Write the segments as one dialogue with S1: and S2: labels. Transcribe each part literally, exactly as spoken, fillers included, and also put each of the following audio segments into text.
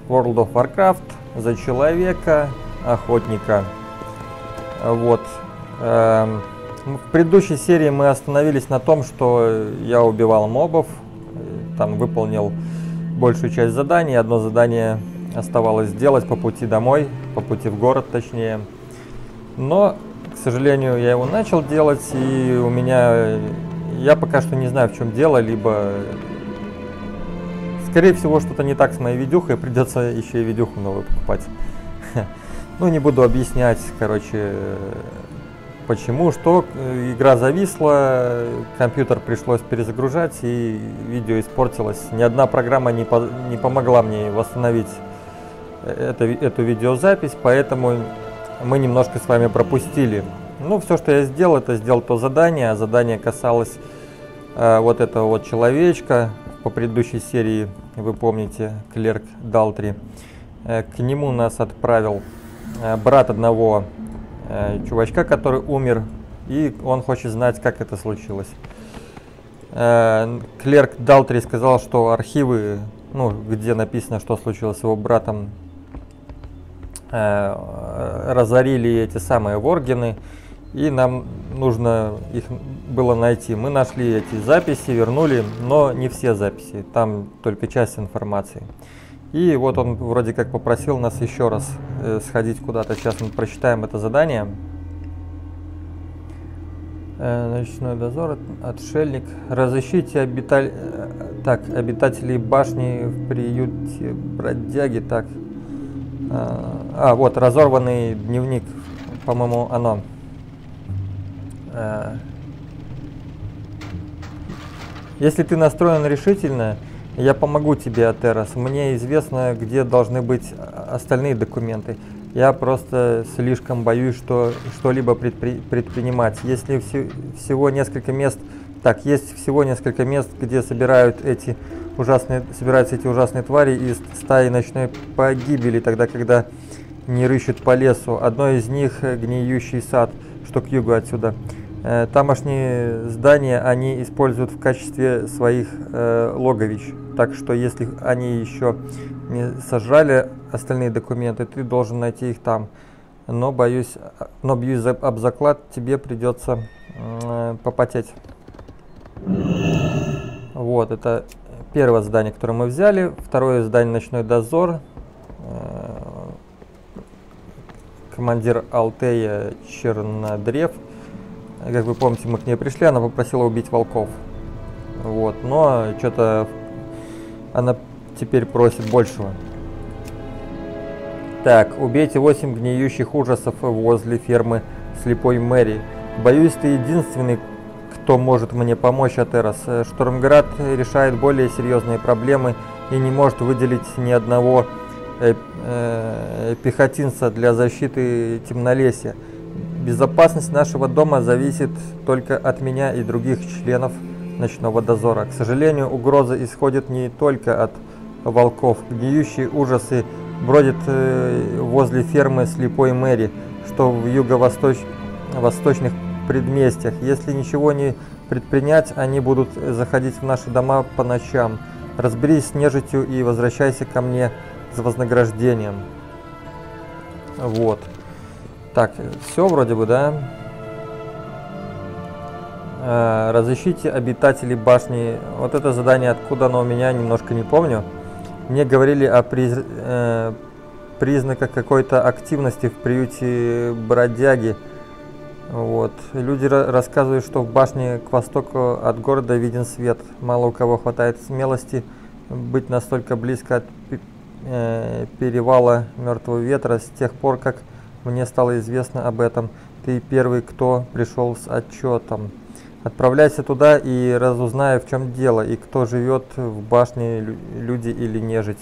S1: World of Warcraft, за человека, охотника. Вот. Эм, в предыдущей серии мы остановились на том, что я убивал мобов, там выполнил большую часть заданий. Одно задание оставалось сделать по пути домой, по пути в город точнее. Но, к сожалению, я его начал делать, и у меня... Я пока что не знаю, в чем дело, либо... Скорее всего, что-то не так с моей видюхой, придется еще и видюху новую покупать. Ну, не буду объяснять, короче, почему, что. Игра зависла, компьютер пришлось перезагружать, и видео испортилось. Ни одна программа не, по не помогла мне восстановить это, эту видеозапись, поэтому мы немножко с вами пропустили. Ну, все, что я сделал, это сделал то задание, а задание касалось э, вот этого вот человечка. По предыдущей серии, вы помните, клерк Далтри. Э, к нему нас отправил э, брат одного э, чувачка, который умер, и он хочет знать, как это случилось. Э, клерк Далтри сказал, что архивы, ну, где написано, что случилось с его братом, э, разорили эти самые воргены, и нам нужно их было найти. Мы нашли эти записи, вернули, но не все записи, там только часть информации. И вот он вроде как попросил нас еще раз э, сходить куда-то. Сейчас мы прочитаем это задание. Э, ночной дозор, отшельник. Разыщите обиталь... так, обитателей башни в приюте бродяги. Так. А, вот, разорванный дневник, по-моему, оно. Если ты настроен решительно, я помогу тебе, Атерос. Мне известно, где должны быть остальные документы. Я просто слишком боюсь, что что-либо предпри предпринимать. Если вси всего несколько мест, так, есть всего несколько мест, где собирают эти ужасные, собираются эти ужасные твари из стаи ночной погибели, тогда, когда не рыщут по лесу. Одно из них — гниющий сад, что к югу отсюда. Э, тамошние здания они используют в качестве своих э, логовищ. Так что если они еще не сожрали остальные документы, ты должен найти их там. Но боюсь, но бьюсь об заклад, тебе придется э, попотеть. Вот, это первое задание, которое мы взяли. Второе задание — ночной дозор. Э, командир Алтея Чернодрев. Как вы помните, мы к ней пришли, она попросила убить волков. Вот, но что-то она теперь просит большего. Так, убейте восемь гниющих ужасов возле фермы Слепой Мэри. Боюсь, ты единственный, кто может мне помочь, Атерос. Штормград решает более серьезные проблемы и не может выделить ни одного э, э, пехотинца для защиты темнолесья. Безопасность нашего дома зависит только от меня и других членов ночного дозора. К сожалению, угроза исходит не только от волков. Гниющие ужасы бродят э, возле фермы Слепой Мэри, что в юго-восточных предместьях. Если ничего не предпринять, они будут заходить в наши дома по ночам. Разберись с нежитью и возвращайся ко мне с вознаграждением. Вот. Так, все вроде бы, да? Э, разыщите обитателей башни. Вот это задание, откуда оно у меня, немножко не помню. Мне говорили о приз... э, признаках какой-то активности в приюте бродяги. Вот. Люди рассказывают, что в башне к востоку от города виден свет. Мало у кого хватает смелости быть настолько близко от э, перевала Мертвого Ветра. С тех пор, как мне стало известно об этом, ты первый, кто пришел с отчетом. Отправляйся туда и разузнай, в чем дело, и кто живет в башне, люди или нежить.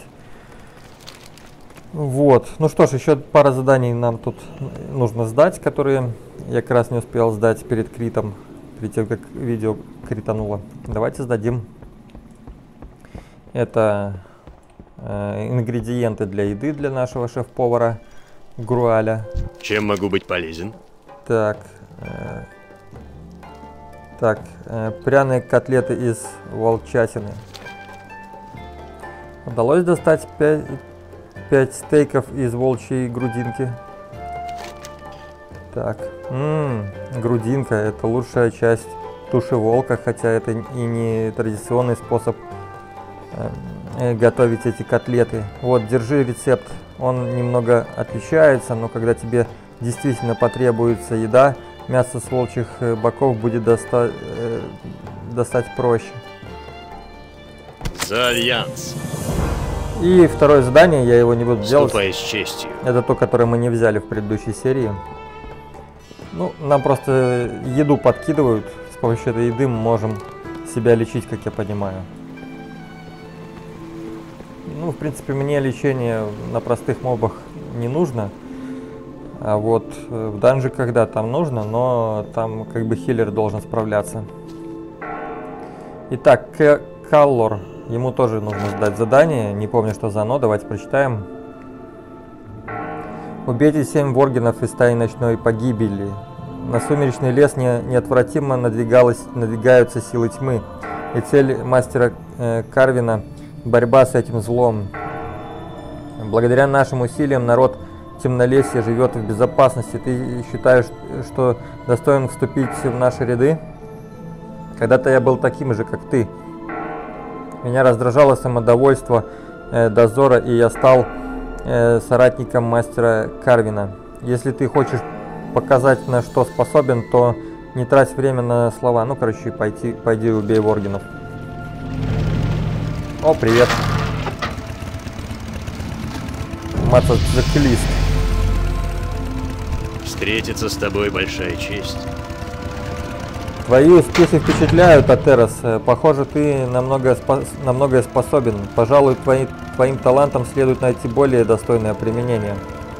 S1: Вот. Ну что ж, еще пара заданий нам тут нужно сдать, которые я как раз не успел сдать перед критом, перед тем, как видео критануло. Давайте сдадим. Это э, ингредиенты для еды для нашего шеф-повара Груаля.
S2: Чем могу быть полезен?
S1: Так. Э, так, э, пряные котлеты из волчатины. Удалось достать пять стейков из волчьей грудинки. Так, м-м, грудинка — это лучшая часть туши волка, хотя это и не традиционный способ э, готовить эти котлеты. Вот, держи рецепт. Он немного отличается, но когда тебе действительно потребуется еда, мясо с волчьих боков будет доста э, достать проще.
S2: За Альянс.
S1: И второе задание, я его не буду делать.
S2: Ступай с честью.
S1: Это то, которое мы не взяли в предыдущей серии. Ну, нам просто еду подкидывают. С помощью этой еды мы можем себя лечить, как я понимаю. Ну, в принципе, мне лечение на простых мобах не нужно. А вот в данже когда там нужно, но там как бы хиллер должен справляться. Итак, Каллор. Ему тоже нужно сдать задание. Не помню, что за оно. Давайте прочитаем. Убейте семь воргенов из стаи ночной погибели. На сумеречный лес не, неотвратимо надвигалась, надвигаются силы тьмы. И цель мастера э, Карвина — борьба с этим злом. Благодаря нашим усилиям народ Темнолесья живет в безопасности. Ты считаешь, что достоин вступить в наши ряды? Когда-то я был таким же, как ты. Меня раздражало самодовольство э, дозора, и я стал э, соратником мастера Карвина. Если ты хочешь показать, на что способен, то не трать время на слова. Ну, короче, пойти, пойди убей воргенов. О, привет. Мотоциклист.
S2: Встретиться с тобой большая честь.
S1: Твои успехи впечатляют, Атерос. Похоже, ты намного спо на многое способен. Пожалуй, твои, твоим талантам следует найти более достойное применение.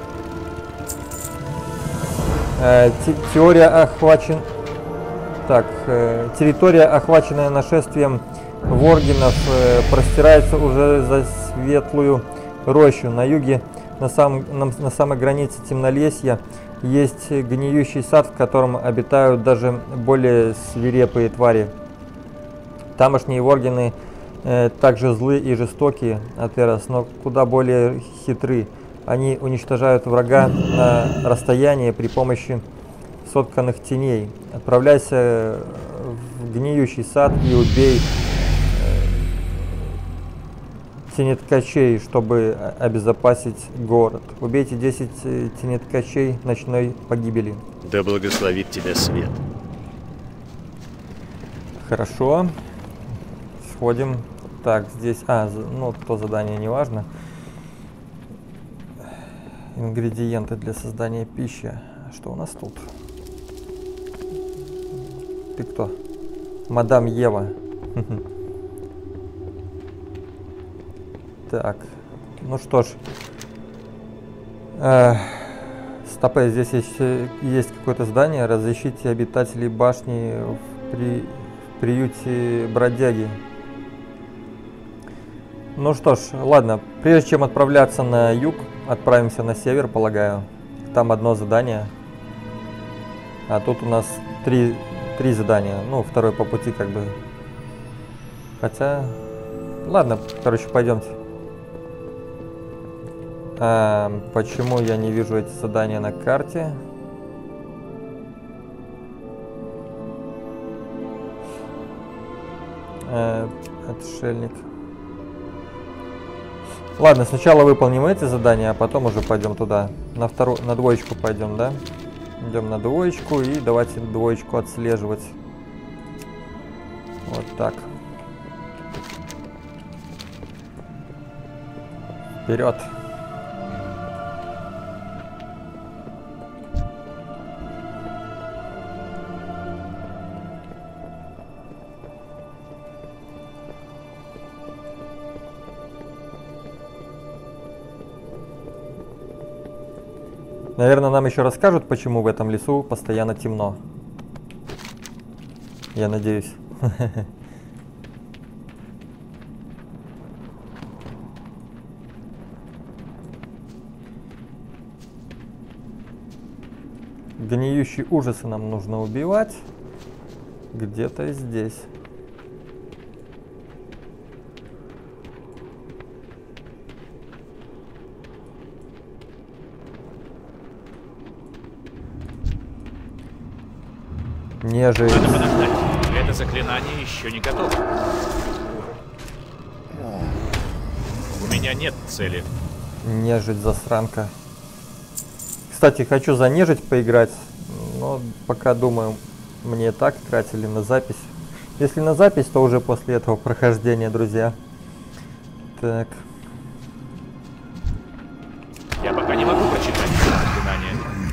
S1: Э, те теория охвачен... Так, э, территория, охваченная нашествием воргенов, э, простирается уже за светлую рощу. На юге, на, сам, на, на самой границе Темнолесья, есть гниющий сад, в котором обитают даже более свирепые твари. Тамошние воргены э, также злы и жестокие, Атерос, но куда более хитры. Они уничтожают врага на расстоянии при помощи сотканных теней. Отправляйся в гниющий сад и убей тенеткачей, чтобы обезопасить город. Убейте десять тенеткачей ночной погибели.
S2: Да благословит тебя свет.
S1: Хорошо. Сходим. Так, здесь... А, ну, то задание не важно. Ингредиенты для создания пищи. Что у нас тут? Ты кто? Мадам Ева. Так, ну что ж, э, стопэ, здесь есть, есть какое-то здание. Разыщите обитателей башни в, при, в приюте бродяги. Ну что ж, ладно, прежде чем отправляться на юг, отправимся на север, полагаю. Там одно задание, а тут у нас три, три задания. Ну, второе по пути как бы. Хотя, ладно, короче, пойдемте. А, почему я не вижу эти задания на карте? А, отшельник. Ладно, сначала выполним эти задания, а потом уже пойдем туда. На вторую, на двоечку пойдем, да? Идем на двоечку и давайте двоечку отслеживать. Вот так. Вперед! Наверное, нам еще расскажут, почему в этом лесу постоянно темно. Я надеюсь. Гниющие ужасы нам нужно убивать. Где-то здесь. Нежить.
S2: Надо подождать. Это заклинание еще не готово. У меня нет цели.
S1: Нежить, засранка. Кстати, хочу за нежить поиграть, но пока думаю, мне так играть или на запись. Если на запись, то уже после этого прохождения, друзья. Так.
S2: Я пока не могу прочитать заклинание.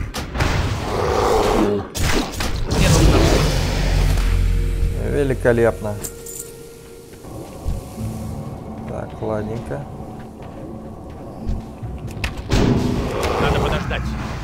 S2: Мне нужно...
S1: Великолепно. Так, ладненько.
S2: Надо подождать.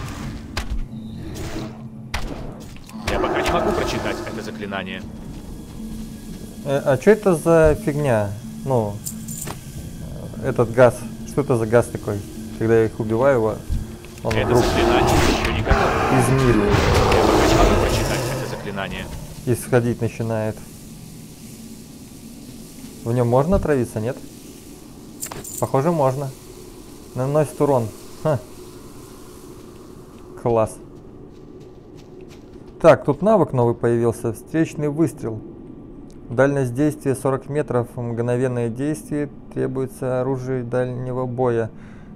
S2: Я пока не могу прочитать это заклинание.
S1: Э, а что это за фигня? Ну, этот газ. Что это за газ такой? Когда я их убиваю, его, он
S2: Это
S1: вдруг
S2: заклинание еще не готово.
S1: из мира
S2: Я пока не могу прочитать это заклинание.
S1: исходить начинает. В нем можно отравиться, нет? Похоже, можно. Наносит урон. Ха. Класс. Так, тут навык новый появился. Встречный выстрел. Дальность действия сорок метров. Мгновенное действие. Требуется оружие дальнего боя.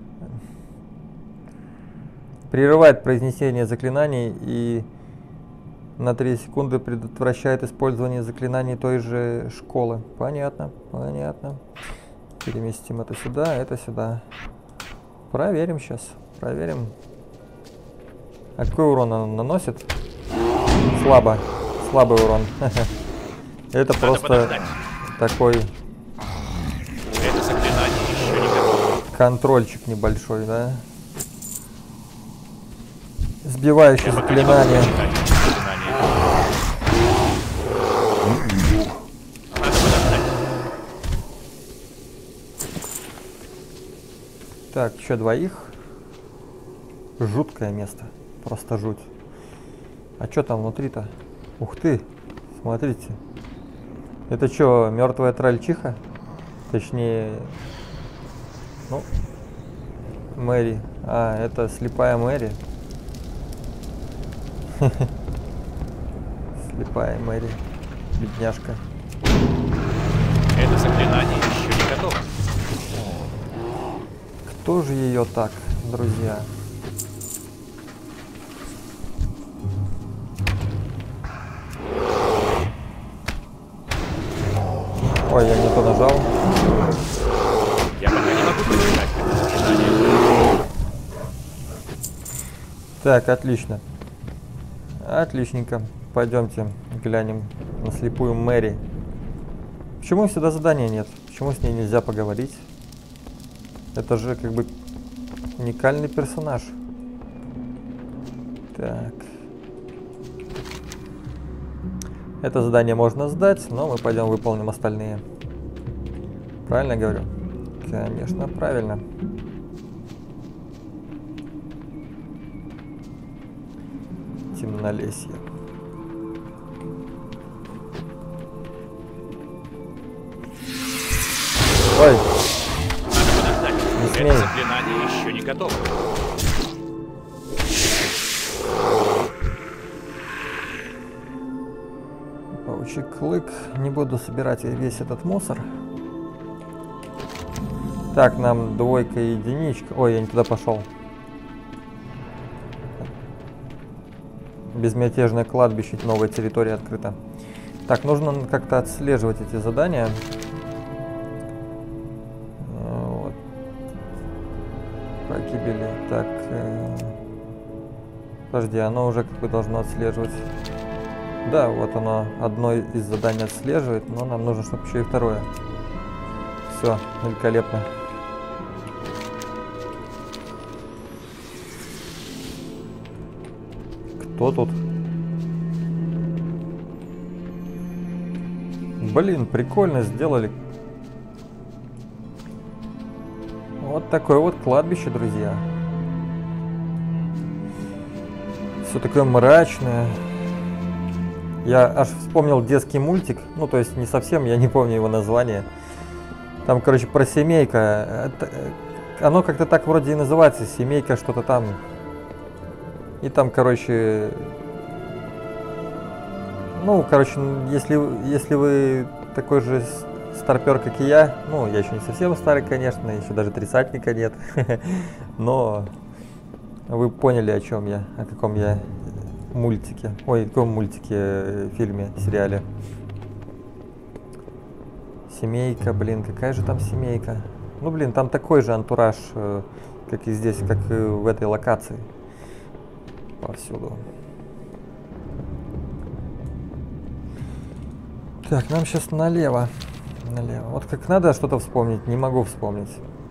S1: Прерывает произнесение заклинаний и на три секунды предотвращает использование заклинаний той же школы. Понятно, понятно. Переместим это сюда, это сюда. Проверим сейчас. Проверим. А какой урон он наносит? Слабо. Слабый урон. Это
S2: Надо
S1: просто
S2: подождать.
S1: такой
S2: Это заклинание еще не готово.
S1: контрольчик небольшой, да? Сбивающее
S2: Я пока не могу
S1: заклинание.
S2: прочитать это заклинание. Надо подождать.
S1: Так, еще двоих. Жуткое место. Просто жуть. А что там внутри-то? Ух ты! Смотрите. Это что, мертвая тральчиха? Точнее... Ну... Мэри. А, это слепая Мэри. Слепая Мэри. Бедняжка.
S2: Это заклинание еще не готово.
S1: Кто же ее так, друзья? Ой, я не то нажал.
S2: Я пока не могу прочитать это заклинание.
S1: Так, отлично. Отличненько. Пойдемте глянем на слепую Мэри. Почему сюда задания нет? Почему с ней нельзя поговорить? Это же как бы уникальный персонаж. Так. Это задание можно сдать, но мы пойдем выполним остальные. Правильно я говорю? Конечно, правильно. Темнолесье. Ой,
S2: Надо подождать.
S1: Не смей.
S2: Это заклинание еще не готово.
S1: паучий клык. Не буду собирать весь этот мусор. Так, нам двойка и единичка. Ой, я не туда пошел. Безмятежное кладбище, новая территория открыта. Так, нужно как-то отслеживать эти задания. Вот. Погибели. Так. Э... Подожди, оно уже как бы должно отслеживать. Да, вот оно одно из заданий отслеживает, но нам нужно, чтобы еще и второе. Все, великолепно. Кто тут? Блин, прикольно сделали. Вот такое вот кладбище, друзья. Все такое мрачное. Я аж вспомнил детский мультик. Ну, то есть не совсем, я не помню его название. Там, короче, про семейка. Это, оно как-то так вроде и называется. Семейка что-то там. И там, короче, Ну, короче, если, если вы такой же старпер, как и я, ну, я еще не совсем старый, конечно, еще даже тридцатника нет, но вы поняли, о чем я, о каком я мультике, ой, каком мультике, фильме, сериале. Семейка, блин, какая же там семейка? Ну, блин, там такой же антураж, как и здесь, как и в этой локации. Повсюду. Так, нам сейчас налево. Налево. Вот как надо что-то вспомнить, не могу вспомнить.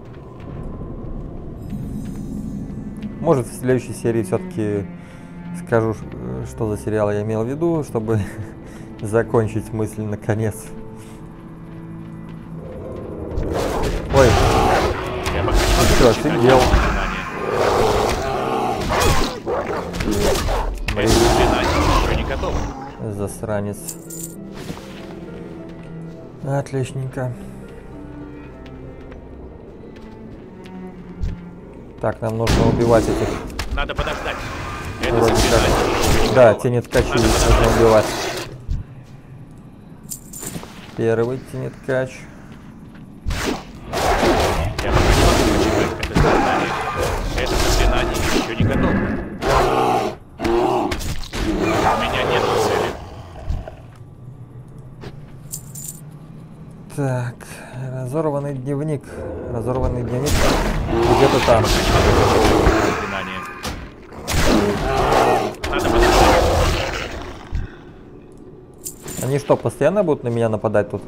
S1: Может, в следующей серии все-таки скажу, что за сериал я имел в виду, чтобы закончить мысль наконец. Ой, ты что, офигел?
S2: Еще не готово.
S1: Засранец. Отличненько. Так, нам нужно убивать этих.
S2: Надо подождать. Это
S1: Вроде
S2: заклинание.
S1: как. Да, тени ткачи нужно убивать. Первый тени ткач.
S2: Я пока не могу прочитать это заклинание. Это заклинание еще не готово. У меня нет цели.
S1: Так, разорванный дневник. Разорванный дневник где-то там.
S2: Заклинание. Надо подождать.
S1: Они что, постоянно будут на меня нападать тут?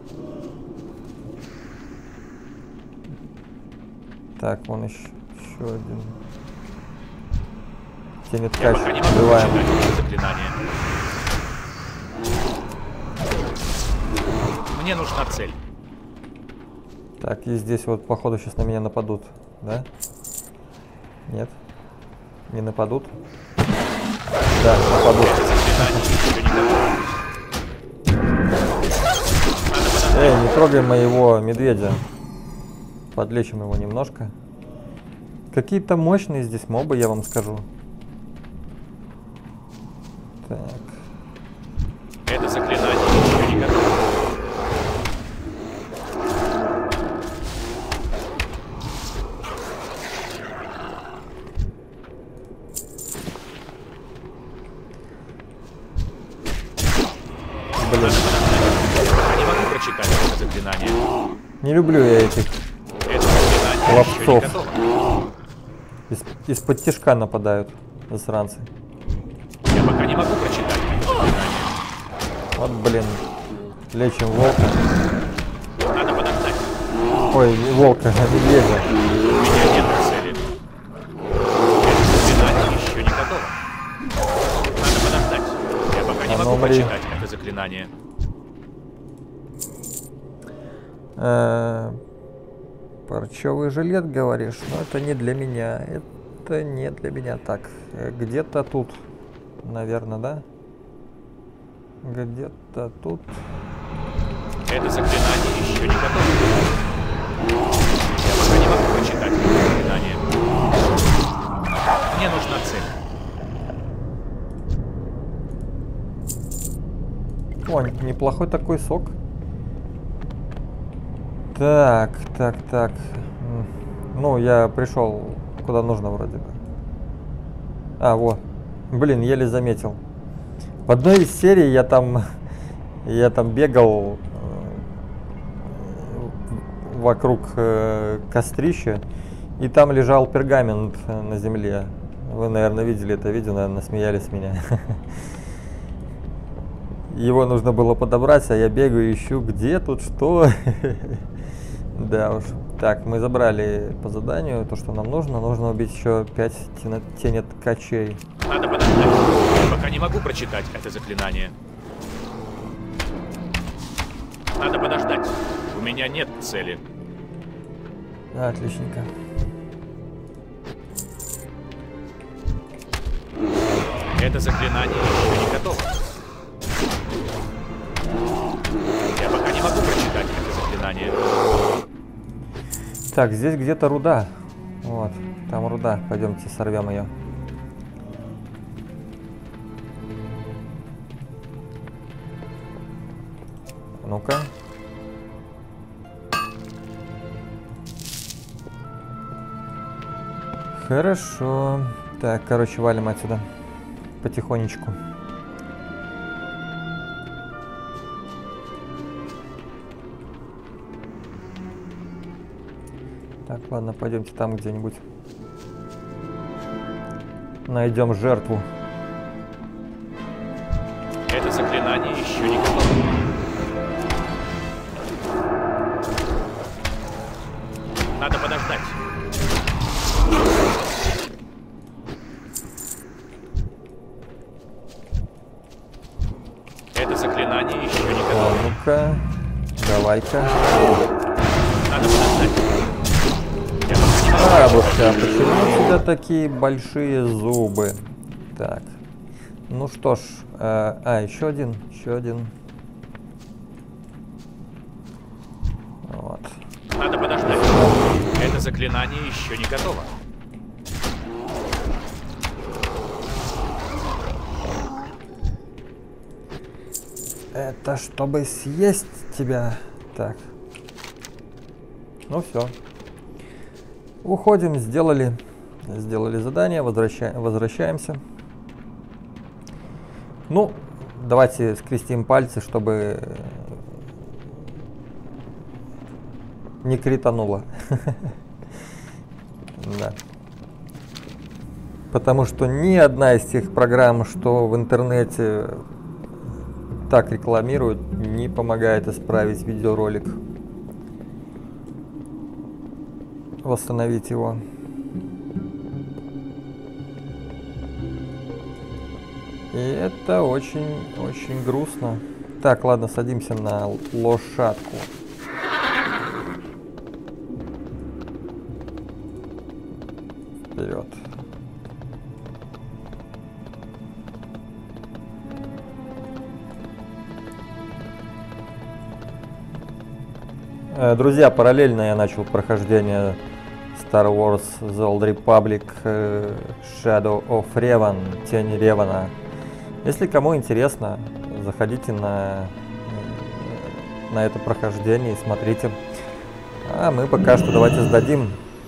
S1: Так, вон еще, еще один. Тени ткач, убиваем.
S2: Заклинание. Мне нужна цель.
S1: Так, и здесь вот, походу, сейчас на меня нападут, да? Нет? Не нападут? Да, нападут. Эй, не трогай моего медведя. Подлечим его немножко. Какие-то мощные здесь мобы, я вам скажу. Так.
S2: Это заклинание еще не готово.
S1: Блин.
S2: Я не могу прочитать это заклинание.
S1: Не люблю я этих
S2: Это заклинание еще не
S1: ловцов.
S2: готово.
S1: Из, из-под тишка нападают засранцы.
S2: Я пока не могу прочитать это заклинание.
S1: Вот, блин. Лечим волка.
S2: Надо подождать.
S1: Ой, не волка, а медведя.
S2: У меня нет цели. Это заклинание еще не готово. Надо подождать. Я пока не
S1: А ну,
S2: могу
S1: умри.
S2: прочитать это заклинание.
S1: Э, Парчевый жилет, говоришь? Но это не для меня. Это не для меня. Так, э, где-то тут, наверное, да? Где-то тут.
S2: Это заклинание еще не готово. Я пока не могу прочитать это заклинание. Мне нужна цель.
S1: О, неплохой такой сок. Так, так, так. М, Ну, я пришел куда нужно вроде бы. А, вот. Блин, еле заметил. В одной из серий я там, я там бегал э, вокруг э, кострища, и там лежал пергамент э, на земле. Вы, наверное, видели это видео, наверное, смеялись с меня. Его нужно было подобрать, а я бегаю, ищу, где тут что. Да уж. Так, мы забрали по заданию то, что нам нужно. Нужно убить еще пять тенеткачей.
S2: Надо подождать. Я пока не могу прочитать это заклинание. Надо подождать. У меня нет цели.
S1: Отличненько.
S2: Это заклинание еще не готово. Я пока не могу прочитать это заклинание.
S1: Так, здесь где-то руда. Вот, там руда. Пойдемте сорвем ее. ну-ка. Хорошо. Так, короче, валим отсюда. Потихонечку. Так, ладно, пойдемте там где-нибудь найдем жертву.
S2: Это заклинание еще не готово. Надо подождать. Это заклинание еще не готово.
S1: Ну-ка, давай-ка.
S2: Надо подождать.
S1: Бабушка, а почему у тебя такие большие зубы? Так, ну что ж, э, а, еще один, еще один. Вот.
S2: Надо подождать. Это заклинание еще не готово.
S1: Это чтобы съесть тебя. Так. Ну все. Уходим, сделали, сделали задание, возвраща, возвращаемся. Ну, давайте скрестим пальцы, чтобы не критануло. Да. Потому что ни одна из тех программ, что в интернете так рекламируют, не помогает исправить видеоролик. Восстановить его. И это очень-очень грустно. Так, ладно, садимся на лошадку. Вперед. Друзья, параллельно я начал прохождение Star Wars The Old Republic Shadow of Revan, Тень Ревана. Если кому интересно, заходите на, на это прохождение и смотрите. А мы пока что давайте сдадим.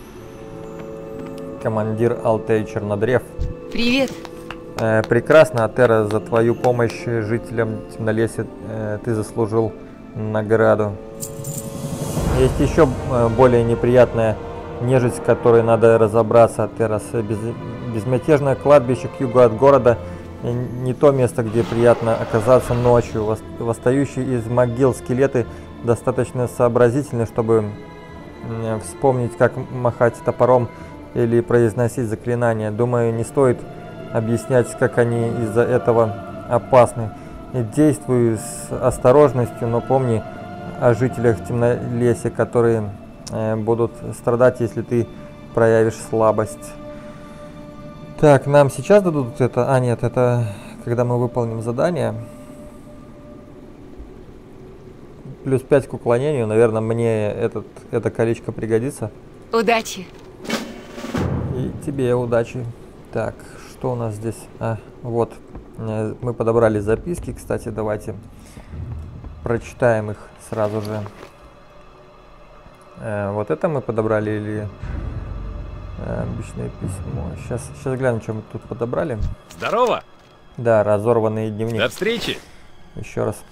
S1: Командир Алтей Чернодрев.
S3: Привет.
S1: Э, прекрасно, Атера, за твою помощь жителям Темнолесья э, ты заслужил награду. Есть еще более неприятная нежить, с которой надо разобраться. Террас. Без, безмятежное кладбище к югу от города. Не то место, где приятно оказаться ночью. Восстающие из могил скелеты достаточно сообразительны, чтобы вспомнить, как махать топором или произносить заклинания. Думаю, не стоит объяснять, как они из-за этого опасны. Действуй с осторожностью, но помни о жителях Темнолесья, которые э, будут страдать, если ты проявишь слабость. Так, нам сейчас дадут это? А, нет, это когда мы выполним задание. Плюс пять к уклонению. Наверное, мне этот, это колечко пригодится.
S3: Удачи.
S1: И тебе удачи. Так, что у нас здесь? А, вот. Э, мы подобрали записки, кстати, давайте прочитаем их сразу же. Э, вот это мы подобрали или э, обычное письмо? Сейчас, сейчас глянем, что мы тут подобрали.
S2: Здорово!
S1: Да, разорванный дневник.
S2: До встречи!
S1: Еще раз.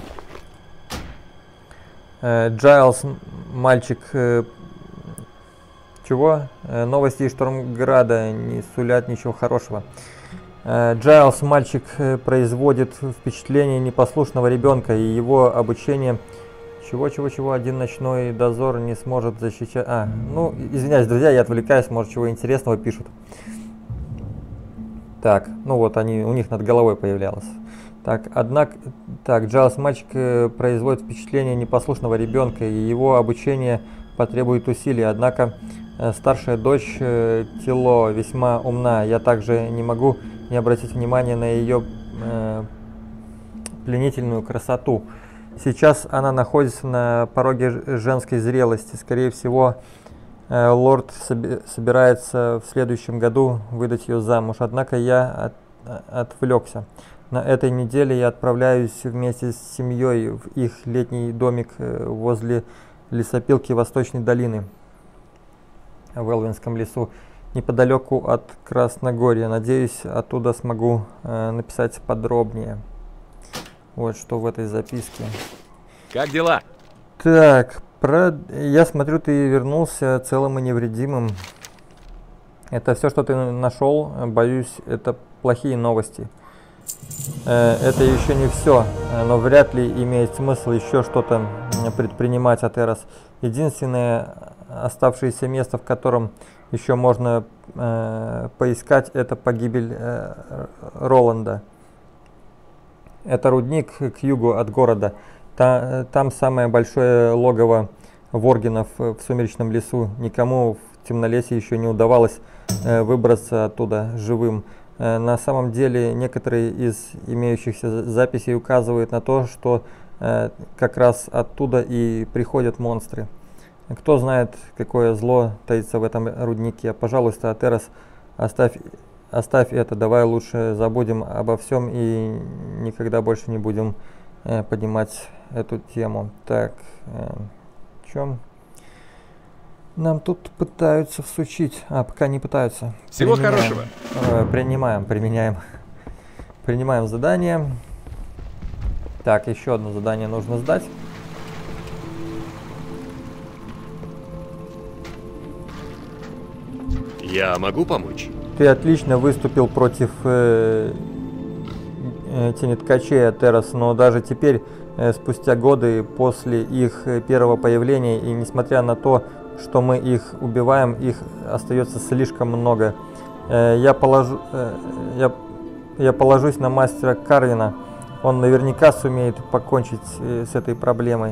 S1: Э, Джайлс, мальчик... Э, чего? Э, новости из Штормграда не сулят ничего хорошего. Джайлс, мальчик, производит впечатление непослушного ребенка, и его обучение... Чего-чего-чего, один ночной дозор не сможет защищать... А, ну, извиняюсь, друзья, я отвлекаюсь, может, чего интересного пишут. Так, ну вот, они, у них над головой появлялось. Так, однако... Так, Джайлс, мальчик, производит впечатление непослушного ребенка, и его обучение потребует усилий, однако... Старшая дочь Тило весьма умна, я также не могу не обратить внимания на ее э, пленительную красоту. Сейчас она находится на пороге женской зрелости. Скорее всего, э, лорд соби собирается в следующем году выдать ее замуж. Однако я от, отвлекся. На этой неделе я отправляюсь вместе с семьей в их летний домик возле лесопилки Восточной долины в Элвинском лесу, неподалеку от Красногорья. Надеюсь, оттуда смогу э, написать подробнее. Вот что в этой записке.
S2: Как дела?
S1: Так, про... я смотрю, ты вернулся целым и невредимым. Это все, что ты нашел. Боюсь, это плохие новости. Э, это еще не все, но вряд ли имеет смысл еще что-то предпринимать, Атерос. Единственное оставшееся место, в котором еще можно э, поискать, это погибель э, Роланда. Это рудник к югу от города. Та, там самое большое логово воргенов в Сумеречном лесу. Никому в Темнолесье еще не удавалось э, выбраться оттуда живым. Э, на самом деле некоторые из имеющихся записей указывают на то, что э, как раз оттуда и приходят монстры. Кто знает, какое зло таится в этом руднике. Пожалуйста, Атерос, оставь, оставь это. Давай лучше забудем обо всем и никогда больше не будем э, поднимать эту тему. Так, э, в чем нам тут пытаются всучить? А, пока не пытаются.
S2: Всего
S1: применяем,
S2: хорошего.
S1: Э, принимаем, применяем. Принимаем задание. Так, еще одно задание нужно сдать.
S2: Я могу помочь?
S1: Ты отлично выступил против э, э, тенеткачей, Атерос, но даже теперь, э, спустя годы после их э, первого появления, и несмотря на то, что мы их убиваем, их остается слишком много. Э, я, положу, э, я, я положусь на мастера Карвина, он наверняка сумеет покончить э, с этой проблемой.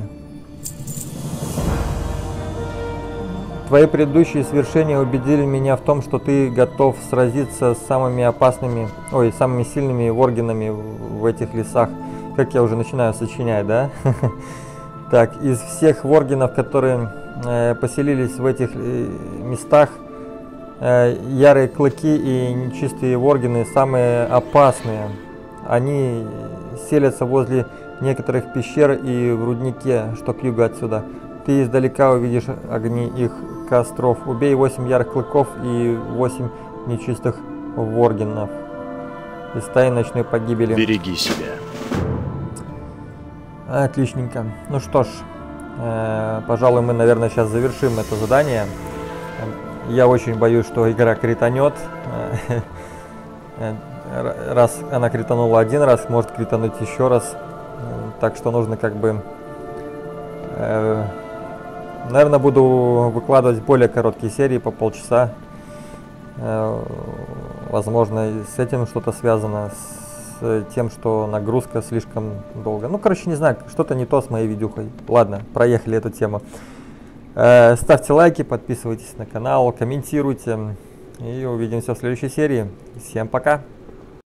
S1: Твои предыдущие свершения убедили меня в том, что ты готов сразиться с самыми опасными, ой, самыми сильными воргенами в этих лесах. Как я уже начинаю сочинять, да? Так, из всех воргенов, которые э, поселились в этих э, местах, э, ярые клыки и нечистые воргены самые опасные. Они селятся возле некоторых пещер и в руднике, что к югу отсюда. Ты издалека увидишь огни их костров. Убей восемь ярых клыков и восемь нечистых воргенов из стаи ночной погибели.
S2: Береги себя.
S1: Отличненько. Ну что ж, э, пожалуй, мы, наверное, сейчас завершим это задание. Я очень боюсь, что игра кританет. Раз она кританула один раз, может критануть еще раз. Так что нужно как бы... Э, наверное, буду выкладывать более короткие серии по полчаса. Э, возможно, с этим что-то связано, с тем, что нагрузка слишком долго. Ну, короче, не знаю, что-то не то с моей видюхой. Ладно, проехали эту тему. Э, ставьте лайки, подписывайтесь на канал, комментируйте. И увидимся в следующей серии. Всем пока!